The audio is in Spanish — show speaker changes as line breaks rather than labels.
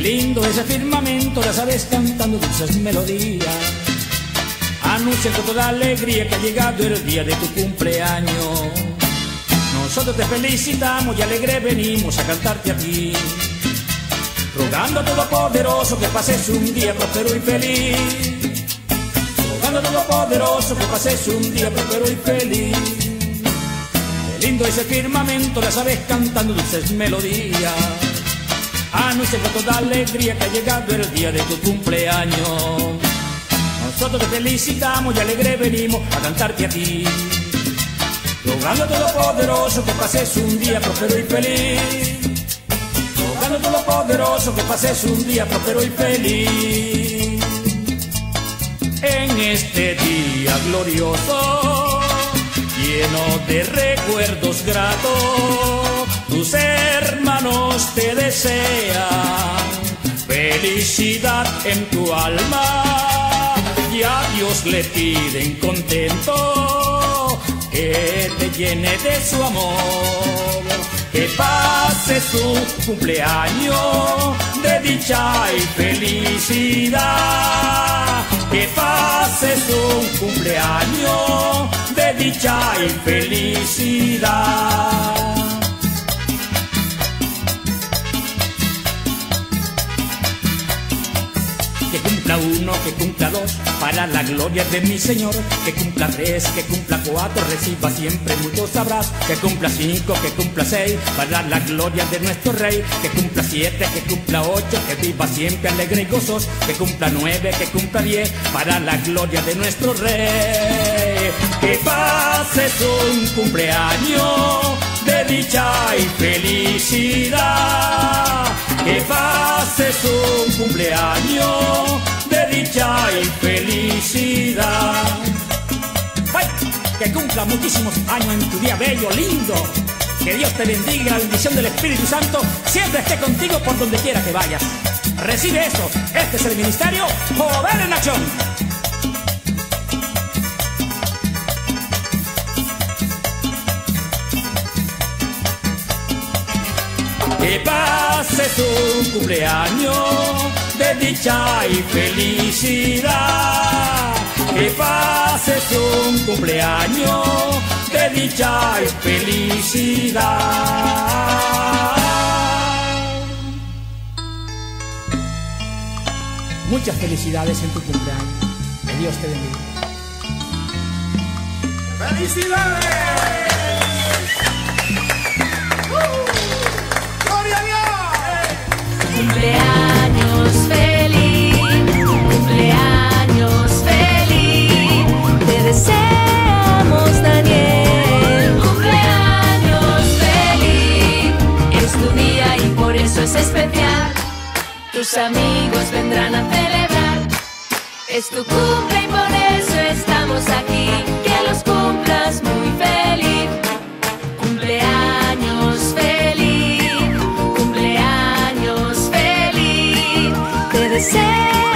lindo ese firmamento, las aves cantando dulces melodías. Anuncia con toda alegría que ha llegado el día de tu cumpleaños. Nosotros te felicitamos y alegre venimos a cantarte a ti, rogando a Todopoderoso que pases un día próspero y feliz. Rogando a Todopoderoso que pases un día próspero y feliz. Qué lindo ese firmamento, las aves cantando dulces melodías. Anuncia con toda alegría que ha llegado el día de tu cumpleaños. Nosotros te felicitamos y alegre venimos a cantarte a ti, rogando a Todopoderoso que pases un día próspero y feliz. Rogando a Todopoderoso que pases un día próspero y feliz. En este día glorioso, lleno de recuerdos gratos, tus hermanos te desean felicidad en tu alma, y a Dios le piden contento que te llene de su amor, que pase su cumpleaños de dicha y felicidad, que pase su cumpleaños de dicha y felicidad. Que cumpla uno, que cumpla dos, para la gloria de mi Señor. Que cumpla tres, que cumpla cuatro, reciba siempre muchos abrazos. Que cumpla cinco, que cumpla seis, para la gloria de nuestro Rey. Que cumpla siete, que cumpla ocho, que viva siempre alegre y gozoso. Que cumpla nueve, que cumpla 10, para la gloria de nuestro Rey. Que pases un cumpleaños de dicha y felicidad. Que pases un cumpleaños de dicha y felicidad. ¡Ay! Que cumpla muchísimos años en tu día bello, lindo. Que Dios te bendiga, la bendición del Espíritu Santo siempre esté contigo por donde quiera que vayas. Recibe esto, este es el ministerio Jovel en Acción. Que pases un cumpleaños de dicha y felicidad. Que pases un cumpleaños de dicha y felicidad. Muchas felicidades en tu cumpleaños. Que Dios te bendiga.
¡Felicidades!
Cumpleaños feliz, cumpleaños feliz, te deseamos, Daniel. Cumpleaños feliz, es tu día y por eso es especial. Tus amigos vendrán a celebrar. Es tu cumple y por eso estamos aquí. Que los cumplas muy feliz. Cumpleaños feliz, cumpleaños feliz, te deseo.